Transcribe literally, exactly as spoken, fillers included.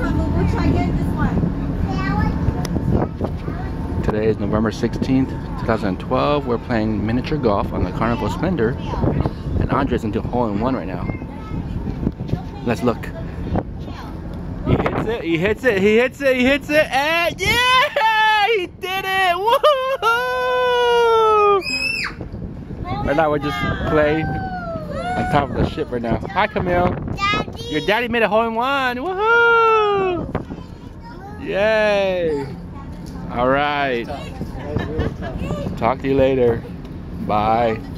one, but we'll try again this one. Today is November sixteenth, two thousand twelve. We're playing miniature golf on the Carnival Splendor. And Andre's into hole in one right now. Let's look. He hits it, he hits it, he hits it, he hits it, and yeah! He did it! Woohoo! Right now we're just playing on top of the ship right now. Hi, Camille. Daddy. Your daddy made a hole in one. Woohoo! Yay! All right. Talk to you later. Bye.